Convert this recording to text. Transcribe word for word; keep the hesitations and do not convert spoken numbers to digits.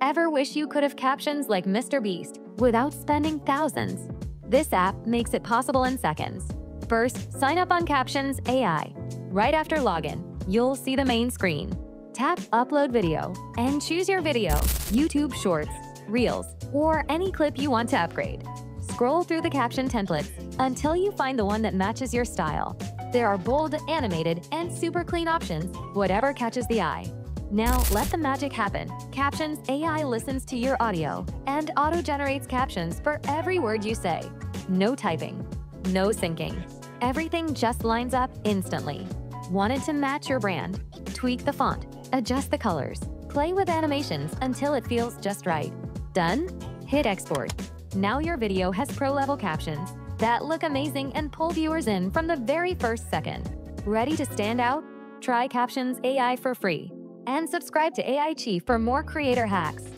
Ever wish you could have captions like MrBeast without spending thousands? This app makes it possible in seconds. First, sign up on Captions A I. Right after login, you'll see the main screen. Tap Upload Video and choose your video, YouTube Shorts, Reels, or any clip you want to upgrade. Scroll through the caption templates until you find the one that matches your style. There are bold, animated, and super clean options, whatever catches the eye. Now let the magic happen. Captions A I listens to your audio and auto-generates captions for every word you say. No typing, no syncing. Everything just lines up instantly. Wanted to match your brand? Tweak the font, adjust the colors, play with animations until it feels just right. Done? Hit export. Now your video has pro-level captions that look amazing and pull viewers in from the very first second. Ready to stand out? Try Captions A I for free. And subscribe to AIChief for more creator hacks.